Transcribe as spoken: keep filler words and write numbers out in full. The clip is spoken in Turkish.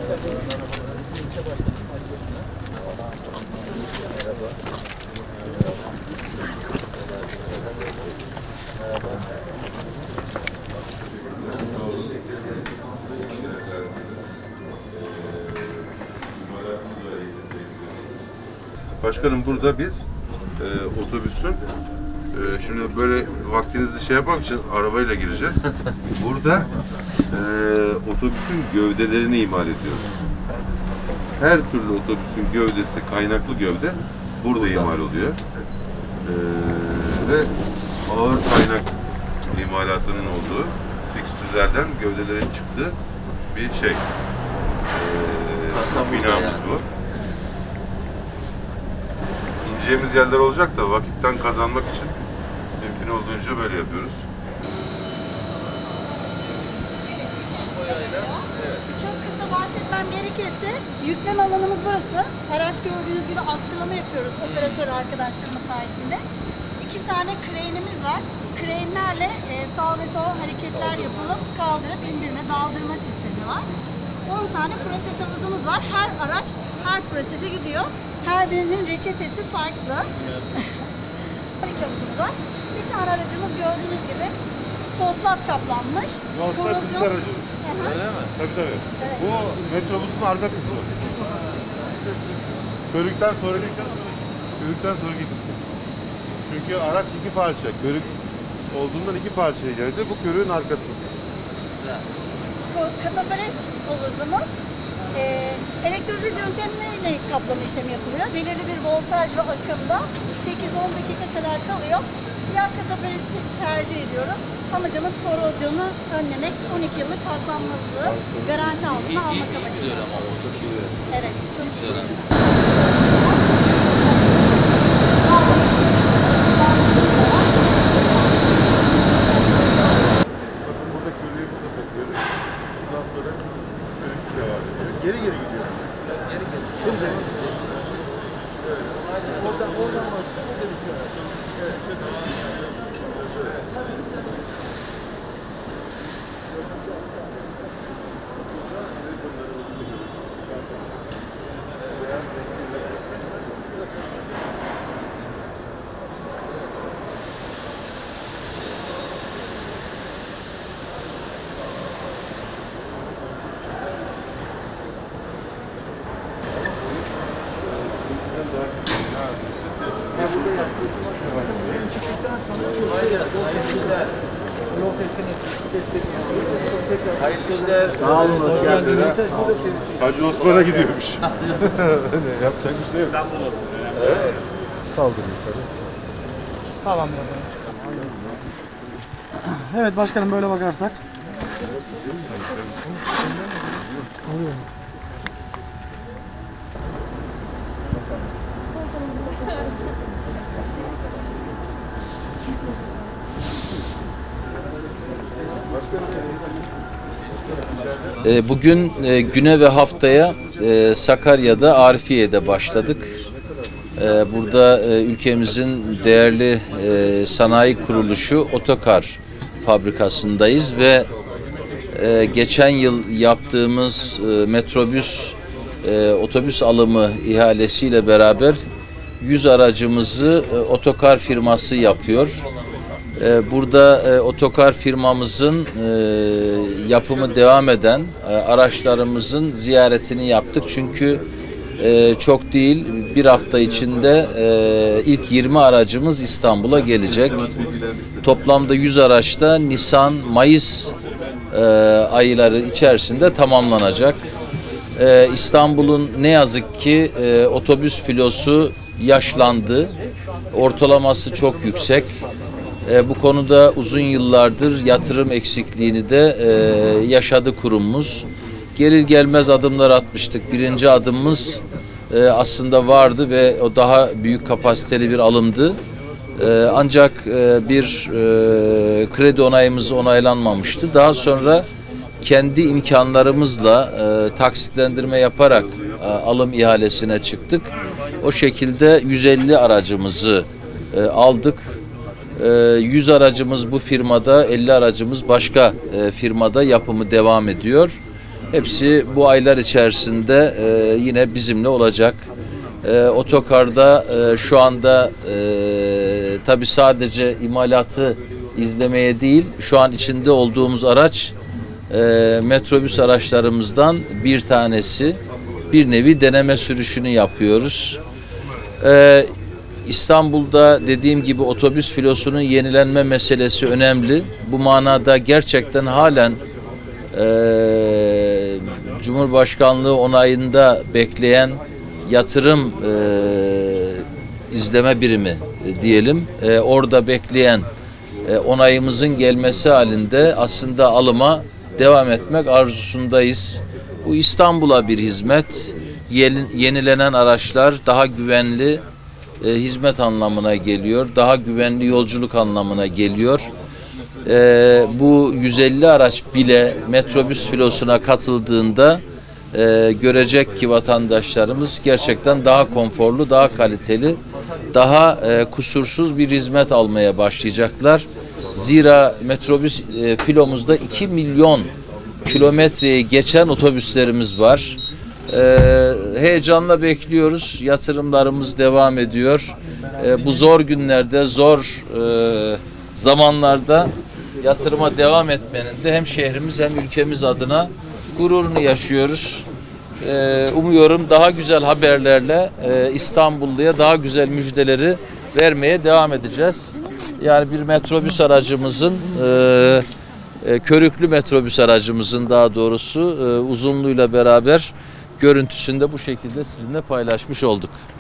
Başkanım, burada biz e, otobüsün e, şimdi böyle vaktinizi şey yapmak için arabayla gireceğiz. Burada e, otobüsün gövdelerini imal ediyoruz. Her türlü otobüsün gövdesi, kaynaklı gövde burada, burada. imal oluyor. E, ve ağır kaynak imalatının olduğu fikstürlerden gövdelerin çıktığı bir şey. E, binamız bu. Gideceğimiz yerler olacak da vakitten kazanmak için mümkün olduğunca böyle yapıyoruz. Çok kısa bahsetmem gerekirse yükleme alanımız burası. Araç gördüğünüz gibi askılama yapıyoruz operatör arkadaşlarımız sayesinde. İki tane kreynimiz var. Kreynlerle e, sağ ve sol hareketler yapılıp kaldırıp indirme, daldırma sistemi var. on tane proses havuzumuz var. Her araç her prosese gidiyor. Her birinin reçetesi farklı. on iki havuzumuz var. Bir tane aracımız gördüğünüz gibi fosfat kaplanmış. Fosfat sizin aracınız. Öyle mi? Tabii tabii. Evet. Bu metrobüsün arka kısmı. Körükten sonraki körükten sonraki kısmı. Çünkü araç iki parça. Körük olduğundan iki parçaya geldi. Bu körüğün arkası. Katafares havuzumuz. Ee, elektroliz yöntemiyle kaplama işlemi yapılıyor. Belirli bir voltaj ve akımda sekiz on dakika kadar kalıyor. Siyah katafaresi tercih ediyoruz. Amacımız korozyonu önlemek, on iki yıllık paslanmazlığı garanti altına almak amacıyla. Evet, çok iyi. Burada körüğü burada takıyoruz. Bundan sonra körük devam ediyor. Geri geri gidiyor. Geri geri. Şimdi. Oradan oradan başlıyor. Evet. Çıktıktan sonra yol testini testini hayırlı işler. Sağ olun, hoş geldiniz. Hacı Osman'a gidiyormuş. Yapacak bir şey yok. İstanbul'a. Evet. Kaldırın yukarı. Tamam. Evet başkanım, böyle bakarsak. Oluyor mu? Bugün güne ve haftaya Sakarya'da, Arifiye'de başladık. Burada ülkemizin değerli sanayi kuruluşu Otokar fabrikasındayız ve geçen yıl yaptığımız metrobüs otobüs alımı ihalesiyle beraber yüz aracımızı Otokar firması yapıyor. Burada Otokar firmamızın yapımı devam eden araçlarımızın ziyaretini yaptık. Çünkü çok değil, bir hafta içinde ilk yirmi aracımız İstanbul'a gelecek. Toplamda yüz araçta Nisan-Mayıs ayları içerisinde tamamlanacak. İstanbul'un ne yazık ki otobüs filosu yaşlandı. Ortalaması çok yüksek. E, bu konuda uzun yıllardır yatırım eksikliğini de e, yaşadı kurumumuz. Gelir gelmez adımlar atmıştık. Birinci adımımız e, aslında vardı ve o daha büyük kapasiteli bir alımdı. E, ancak e, bir e, kredi onayımız onaylanmamıştı. Daha sonra kendi imkanlarımızla e, taksitlendirme yaparak e, alım ihalesine çıktık. O şekilde yüz elli aracımızı e, aldık. yüz aracımız bu firmada, elli aracımız başka firmada yapımı devam ediyor. Hepsi bu aylar içerisinde e, yine bizimle olacak. E, otokarda e, şu anda e, tabii sadece imalatı izlemeye değil, şu an içinde olduğumuz araç e, metrobüs araçlarımızdan bir tanesi. Bir nevi deneme sürüşünü yapıyoruz. E, İstanbul'da dediğim gibi otobüs filosunun yenilenme meselesi önemli. Bu manada gerçekten halen e, Cumhurbaşkanlığı onayında bekleyen yatırım e, izleme birimi e, diyelim. E, orada bekleyen e, onayımızın gelmesi halinde aslında alıma devam etmek arzusundayız. Bu İstanbul'a bir hizmet. Yenilenen araçlar daha güvenli e, hizmet anlamına geliyor. Daha güvenli yolculuk anlamına geliyor. E, bu yüz elli araç bile metrobüs filosuna katıldığında e, görecek ki vatandaşlarımız gerçekten daha konforlu, daha kaliteli, daha e, kusursuz bir hizmet almaya başlayacaklar. Zira metrobüs e, filomuzda iki milyon kilometreyi geçen otobüslerimiz var. Ee, heyecanla bekliyoruz. Yatırımlarımız devam ediyor. Ee, bu zor günlerde, zor e, zamanlarda yatırıma devam etmenin de hem şehrimiz hem ülkemiz adına gururunu yaşıyoruz. Ee, umuyorum daha güzel haberlerle e, İstanbulluya daha güzel müjdeleri vermeye devam edeceğiz. Yani bir metrobüs aracımızın e, e, körüklü metrobüs aracımızın daha doğrusu e, uzunluğuyla beraber görüntüsünde bu şekilde sizinle paylaşmış olduk.